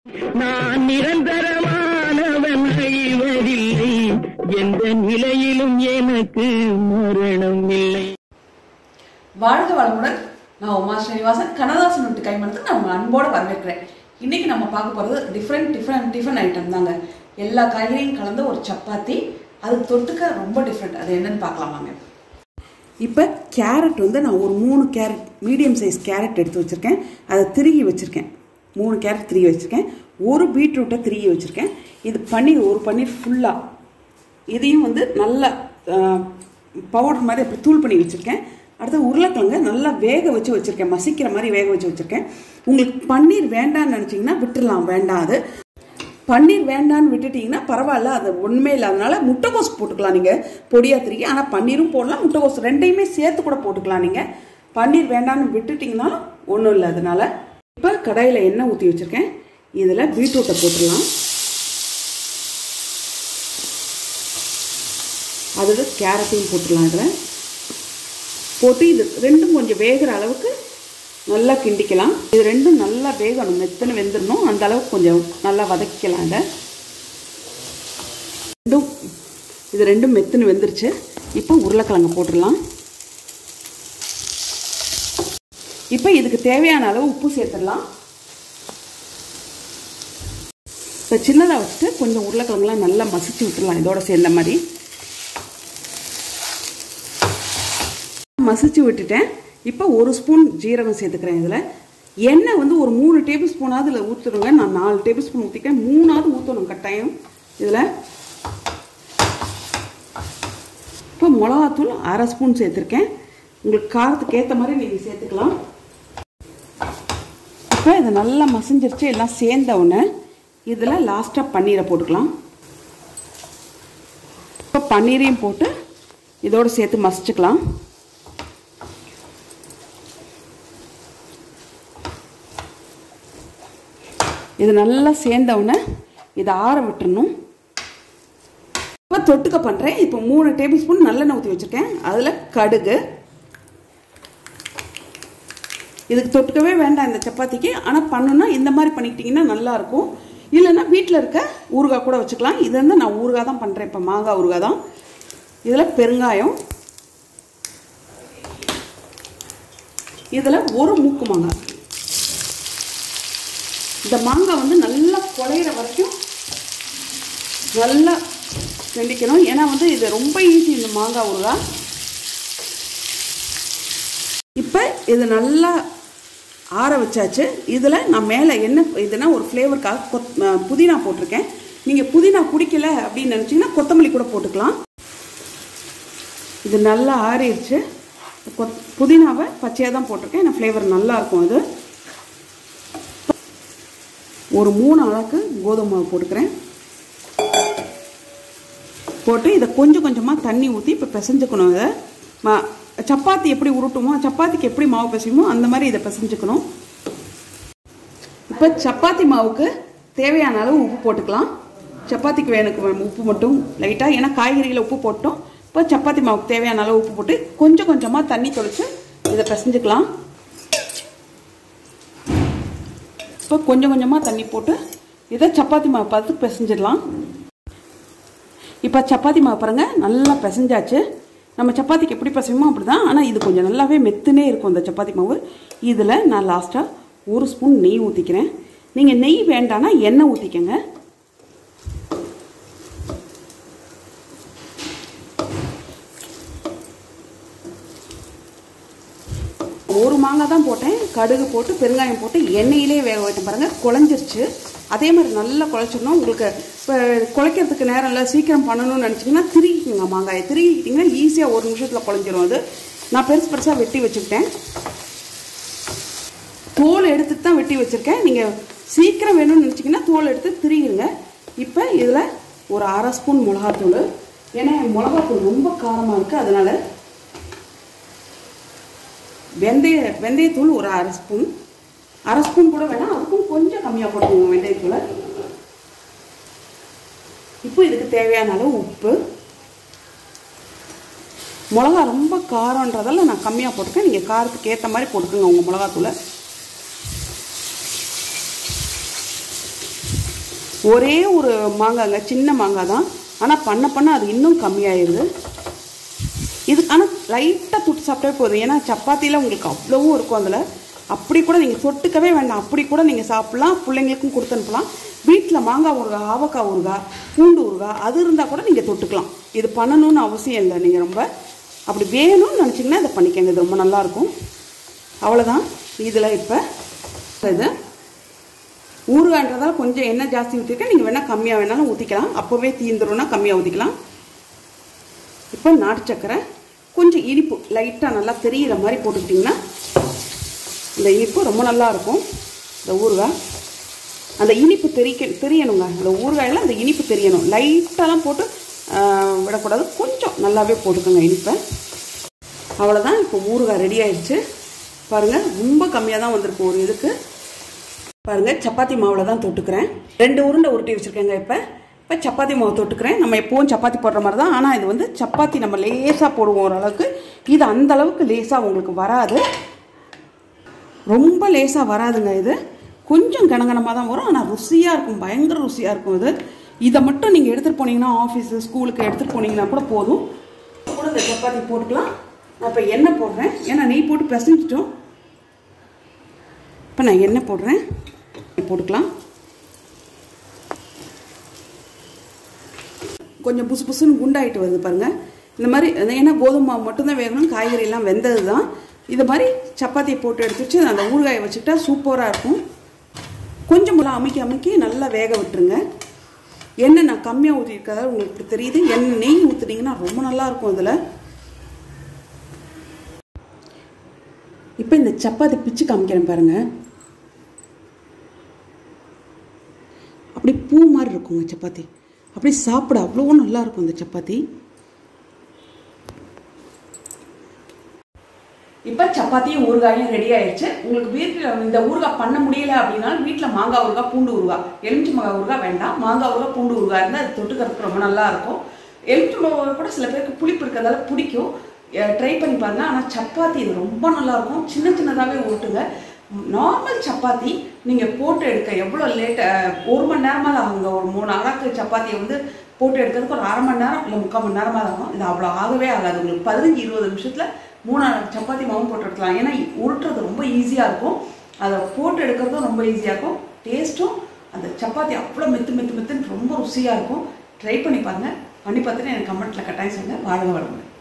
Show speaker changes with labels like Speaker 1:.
Speaker 1: நான் நிரந்தரமானவன் அழிவதில்லை, எந்த நிலையிலும் எனக்கு மரணம் இல்லை.
Speaker 2: வாழ்க வளமுடன். நான் உமா ஸ்ரீனிவாசன். கண்ணதாசன் விட்டு கைமணத்துக்கு நான் உங்களை அன்போடு வரவேற்கிறேன். இன்றைக்கி நம்ம பார்க்க போகிறது டிஃப்ரெண்ட் ஐட்டம் தாங்க. எல்லா காய்கறியும் கலந்த ஒரு சப்பாத்தி. அது தொட்டுக்க ரொம்ப டிஃப்ரெண்ட். அது என்னன்னு பார்க்கலாமாங்க. இப்போ கேரட் நான் ஒரு 3 கேரட், மீடியம் சைஸ் கேரட் எடுத்து வச்சுருக்கேன். அதை திருகி வச்சுருக்கேன். 3 கேரட் திருகி வச்சுருக்கேன். ஒரு பீட்ரூட்டை திருகி வச்சுருக்கேன். இது பன்னீர், ஒரு பன்னீர் ஃபுல்லாக. இதையும் நல்லா பவுடர் மாதிரி அப்படி தூள் பண்ணி வச்சுருக்கேன். அடுத்து உருளைக்கிழங்கு நல்லா வேக வச்சு வச்சுருக்கேன். மசிக்கிற மாதிரி வேக வச்சு வச்சுருக்கேன். உங்களுக்கு பன்னீர் வேண்டான்னு நினச்சிங்கன்னா விட்டுடலாம், வேண்டாம். அது பன்னீர் வேண்டான்னு விட்டுட்டிங்கன்னா பரவாயில்ல, அது ஒன்றுமே இல்லாதனால முட்டைகோஸ் போட்டுக்கலாம் நீங்கள் பொடியாக திருக்கி. ஆனால் பன்னீரும் போடலாம், முட்டைகோஸ் ரெண்டையுமே சேர்த்து கூட போட்டுக்கலாம். நீங்கள் பன்னீர் வேண்டான்னு விட்டுட்டிங்கனாலும் ஒன்றும் இல்லை. அதனால இப்போ கடாயில் எண்ணெய் ஊற்றி வச்சுருக்கேன். இதில் பீட்ரூட்டை போட்டுடலாம். அதில் கேரட்டையும் போட்டுடலாம். இதில் போட்டு இது ரெண்டும் கொஞ்சம் வேகிற அளவுக்கு நல்லா கிண்டிக்கலாம். இது ரெண்டும் நல்லா வேகணும், மெத்தனை வெந்துடணும். அந்த அளவுக்கு கொஞ்சம் நல்லா வதக்கிக்கலாம். இது ரெண்டும் மெத்தனை வெந்துருச்சு. இப்போ உருளைக்கிழங்கு போட்டுடலாம். இப்போ இதுக்கு தேவையான அளவு உப்பு சேர்த்துடலாம். இப்போ சின்னதாக வச்சுட்டு கொஞ்சம் உருளைக்கிழங்குலாம் நல்லா மசிச்சு விட்டுடலாம். இதோட சேர்ந்த மாதிரி மசிச்சு விட்டுட்டேன். இப்போ 1 ஸ்பூன் ஜீரகம் சேர்த்துக்கிறேன். இதில் எண்ணெய் ஒரு 3 டேபிள் ஸ்பூனாவது இதில் ஊற்றுருங்க. நான் 4 டேபிள் ஸ்பூன் ஊற்றிக்கிறேன். 3ஆவது ஊற்றணும் கட்டாயம் இதில். இப்போ மிளகாத்தூள் 1/2 ஸ்பூன் சேர்த்துருக்கேன். உங்களுக்கு காரத்துக்கு ஏற்ற மாதிரி நீங்கள் சேர்த்துக்கலாம். இப்போ இதை நல்லா மசிஞ்சிருச்சு. எல்லாம் சேர்ந்த உடனே இதில் லாஸ்ட்டாக பன்னீரை போட்டுக்கலாம். இப்போ பன்னீரையும் போட்டு இதோடு சேர்த்து மசிச்சுக்கலாம். இது நல்லா சேர்ந்தவுடனே இதை ஆற விட்டுறணும். இப்போ தொட்டுக்க பண்ணுறேன். இப்போ 3 டேபிள் ஸ்பூன் நல்லெண்ணெய் ஊற்றி வச்சுருக்கேன். அதில் கடுகு. இதுக்கு தொட்டுக்கவே வேண்டாம் இந்த சப்பாத்திக்கு. ஆனால் பண்ணணுன்னா இந்த மாதிரி பண்ணிக்கிட்டிங்கன்னா நல்லாயிருக்கும். இல்லைன்னா வீட்டில் இருக்க ஊறுகாய் கூட வச்சுக்கலாம். இது நான் ஊறுகாய் தான் பண்ணுறேன். இப்போ மாங்காய் ஊறுகாய் தான். இதில் பெருங்காயம். இதில் ஒரு மூக்கு மாங்காய். இந்த மாங்காய் நல்லா குழையிற வரைக்கும் நல்லா வெண்டிக்கணும். ஏன்னா இது ரொம்ப ஈஸி இந்த மாங்காய் ஊறுகாய். இப்போ இது நல்லா ஆற வச்சாச்சு. இதில் நான் மேலே என்ன ஒரு ஃப்ளேவருக்காக புதினா போட்டிருக்கேன். நீங்கள் புதினா பிடிக்கல அப்படின்னு நினச்சிங்கன்னா கொத்தமல்லி கூட போட்டுக்கலாம். இது நல்லா ஆறிடுச்சு. புதினாவை பச்சையாக தான் போட்டிருக்கேன். நான் ஃப்ளேவர் நல்லாயிருக்கும். அது ஒரு 3 அளவுக்கு கோதுமை மாவு போட்டுக்கிறேன். போட்டு இதை கொஞ்சம் கொஞ்சமாக தண்ணி ஊற்றி இப்போ பிசைஞ்சுக்கணும். இதை சப்பாத்தி எப்படி உருட்டுமோ, சப்பாத்திக்கு எப்படி மாவு பிசையுமோ அந்த மாதிரி இதை பிசைஞ்சுக்கணும். இப்போ சப்பாத்தி மாவுக்கு தேவையான அளவு உப்பு போட்டுக்கலாம். சப்பாத்திக்கு வேணுக்கு உப்பு மட்டும் லைட்டாக, ஏன்னா காய்கறியில் உப்பு போட்டோம். இப்போ சப்பாத்தி மாவுக்கு தேவையான அளவு உப்பு போட்டு கொஞ்சம் கொஞ்சமாக தண்ணி தொளிச்சு இதை பிசைஞ்சுக்கலாம். இப்போ கொஞ்சம் கொஞ்சமாக தண்ணி போட்டு இதை சப்பாத்தி மாவு பார்த்து பிசைஞ்சிடலாம். இப்போ சப்பாத்தி மாவு பாருங்கள் நல்லா பிசைஞ்சாச்சு. நம்ம சப்பாத்திக்கு எப்படி பிசையுமோ அப்படி தான். ஆனால் இது கொஞ்சம் நல்லாவே மெத்துனே இருக்கும் இந்த சப்பாத்தி மாவு. இதில் நான் லாஸ்ட்டாக 1 ஸ்பூன் நெய் ஊற்றிக்கிறேன். நீங்கள் நெய் வேண்டான்னா எண்ணெய் ஊற்றிக்கங்க. ஒரு மாங்காய் தான் போட்டேன். கடுகு போட்டு பெருங்காயம் போட்டு எண்ணெயிலே வேக வைட்டேன். பாருங்கள் குழஞ்சிருச்சு. அதே மாதிரி நல்லா குழைச்சிடணும். உங்களுக்கு இப்போ குழைக்கிறதுக்கு நேரம் இல்லை, சீக்கிரம் பண்ணணும்னு நினச்சிங்கன்னா திருகிக்குங்க. மாங்காயை திருகிக்கிட்டிங்கன்னா ஈஸியாக 1 நிமிஷத்தில் குழஞ்சிரும். அது நான் பெருசாக வெட்டி வச்சுக்கிட்டேன். தோல் எடுத்துட்டு தான் வெட்டி வச்சுருக்கேன். நீங்கள் சீக்கிரம் வேணும்னு நினச்சிங்கன்னா தோல் எடுத்து திருகிடுங்க. இப்போ இதில் ஒரு 1/2 ஸ்பூன் மிளகாத்தூள். ஏன்னா மிளகாத்தூள் ரொம்ப காரமாக இருக்குது. அதனால் வெந்தயத்தூள் ஒரு 1/2 ஸ்பூன் கூட வேணாம், அதுக்கும் கொஞ்சம் கம்மியாக போட்டுக்கோங்க வெந்தயத்தூளை. இப்போ இதுக்கு தேவையான அளவு உப்பு. மிளகா ரொம்ப காரம்ன்றதால நான் கம்மியாக போட்டுக்கேன். நீங்கள் காரத்துக்கு ஏற்ற மாதிரி போட்டுக்கோங்க உங்கள் மிளகாத்தூளை. ஒரே ஒரு மாங்காய்ங்க, சின்ன மாங்காய் தான். ஆனால் பண்ண அது இன்னும் கம்மியாயிருது. இது ஆனால் லைட்டாக தொட்டு சாப்பிட்டே போதும். ஏன்னா சப்பாத்தியில் உங்களுக்கு அவ்வளவும் இருக்கும். அதில் அப்படி கூட நீங்கள் தொட்டுக்கவே வேண்டாம், அப்படி கூட நீங்கள் சாப்பிட்லாம். பிள்ளைங்களுக்கும் கொடுத்து அனுப்பலாம். வீட்டில் மாங்காய் ஊறுகாய், ஆவக்காய் ஊறுகாய், பூண்டு ஊறுகாய் அது இருந்தால் கூட நீங்கள் தொட்டுக்கலாம். இது பண்ணணும்னு அவசியம் இல்லை. நீங்கள் ரொம்ப அப்படி வேணும்னு நினச்சிங்கன்னா இதை பண்ணிக்கங்க. இது ரொம்ப நல்லாயிருக்கும். அவ்வளோதான். இதில் இப்போ இது ஊறுகாய்ன்றதால கொஞ்சம் எண்ணெய் ஜாஸ்தி ஊற்றிருக்கேன். நீங்கள் வேணால் கம்மியாக வேணாலும் ஊற்றிக்கலாம். அப்போவே தீந்துருன்னா கம்மியாக ஊற்றிக்கலாம். இப்போ நாட்டு சக்கரை, கொஞ்சம் இனிப்பு லைட்டாக நல்லா தெரிகிற மாதிரி போட்டுக்கிட்டிங்கன்னா இந்த இனிப்பு ரொம்ப நல்லாயிருக்கும். இந்த ஊறுகாய் அந்த இனிப்பு தெரியணுங்க. அந்த ஊறுகாயில் அந்த இனிப்பு தெரியணும். லைட்டாலாம் போட்டு விடக்கூடாது. கொஞ்சம் நல்லாவே போட்டுக்கோங்க இனிப்பை. அவ்வளோதான். இப்போ ஊறுகாய் ரெடி ஆயிடுச்சு. பாருங்கள், ரொம்ப கம்மியாக தான் வந்திருக்கு ஒரு இதுக்கு. பாருங்கள், சப்பாத்தி மாவில் தான் தொட்டுக்கிறேன். 2 உருண்டை உருட்டி வச்சுருக்கேங்க. இப்போ சப்பாத்தி மாவு தொட்டுக்கிறேன். நம்ம எப்போவும் சப்பாத்தி போடுற மாதிரி தான். ஆனால் இது வந்து சப்பாத்தி நம்ம லேசாக போடுவோம் ஓரளவுக்கு. இது அந்த அளவுக்கு லேசாக உங்களுக்கு வராது. ரொம்ப லேசாக வராதுங்க. இது கொஞ்சம் கனகனமாக தான் வரும். ஆனால் ருசியாக இருக்கும், பயங்கர ருசியாக இருக்கும். இது இதை மட்டும் நீங்கள் எடுத்துகிட்டு போனீங்கன்னா ஆஃபீஸு ஸ்கூலுக்கு எடுத்துகிட்டு போனீங்கன்னா கூட போதும். கூட இந்த சப்பாத்தி போட்டுக்கலாம். நான் இப்போ எண்ணெய் போடுறேன். ஏன்னா நெய் போட்டு பிசைஞ்சிட்டோம். இப்போ நான் எண்ணெய் போடுறேன். போட்டுக்கலாம். கொஞ்சம் புசு புசுன்னு குண்டாயிட்டு வருது பாருங்கள். இந்த மாதிரி ஏன்னா கோதுமை மாவு மட்டும்தான் வேகணும், காய்கறியெல்லாம் வெந்தது தான். இது மாதிரி சப்பாத்தியை போட்டு எடுத்துட்டு அந்த ஊறுகாயை வச்சுக்கிட்டா சூப்பராக இருக்கும். கொஞ்சம் அமுக்கி நல்லா வேக விட்டுருங்க. எண்ணெய் நான் கம்மியாக ஊற்றிருக்கதால் உங்களுக்கு இப்படி தெரியுது. எண்ணெய் நெய் ஊற்றுனீங்கன்னா ரொம்ப நல்லாயிருக்கும். இதில் இப்போ இந்த சப்பாத்தி பிச்சு காமிக்கிறேன் பாருங்கள். அப்படி பூ மாதிரி இருக்குங்க சப்பாத்தி. அப்படி சாப்பிட அவ்வளோ நல்லாயிருக்கும் இந்த சப்பாத்தி. இப்போ சப்பாத்தியும் ஊறுகாயும் ரெடி ஆயிடுச்சு. உங்களுக்கு வீட்டில் இந்த ஊறுகாய் பண்ண முடியல அப்படின்னா வீட்டில் மாங்காய் ஊறுகாய், பூண்டு ஊறுகாய், எலுமிச்சை மாங்காய் ஊறுகாய் வேண்டாம், மாங்காய் ஊறுகாய், பூண்டு ஊறுகாய் இருந்தால் அது தொட்டுக்கிறதுக்கு ரொம்ப நல்லா இருக்கும். எலுமிச்சை மாங்காய் கூட சில பேருக்கு புளிப்பு இருக்கிறதால பிடிக்கும். ட்ரை பண்ணி பாருங்க. ஆனால் சப்பாத்தி இது ரொம்ப நல்லாயிருக்கும். சின்னதாகவே ஊட்டுங்க. நார்மல் சப்பாத்தி நீங்கள் போட்டு எடுக்க எவ்வளோ லேட்டு, 1 மணி நேரமாக தான் ஆகுங்க. ஒரு 3 அழகு சப்பாத்தியை வந்து போட்டு எடுக்கிறதுக்கு ஒரு 1/2 மணி நேரம் இல்லை 3/4 மணி நேரமாக தான் ஆகும். இது அவ்வளோ ஆகவே ஆகாது. உங்களுக்கு 15-20 நிமிஷத்தில் 3 சப்பாத்தி மாவும் போட்டு எடுக்கலாம். ஏன்னா உருட்டுறது ரொம்ப ஈஸியாக இருக்கும். அதை போட்டு எடுக்கிறதும் ரொம்ப ஈஸியாக இருக்கும். டேஸ்ட்டும் அந்த சப்பாத்தி அவ்வளோ மெத்துன்னு ரொம்ப ருசியாக இருக்கும். ட்ரை பண்ணி பாருங்கள். பண்ணி பார்த்துட்டு எனக்கு கமெண்ட்டில் கட்டாயம் சொல்லுங்கள். வாழ்க வளமுடன்.